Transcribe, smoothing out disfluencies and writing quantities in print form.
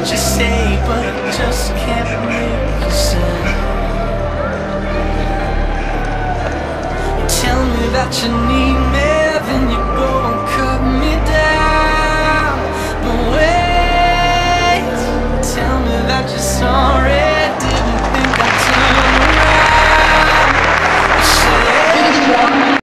what you say, but it just can't make you sound. You tell me that you need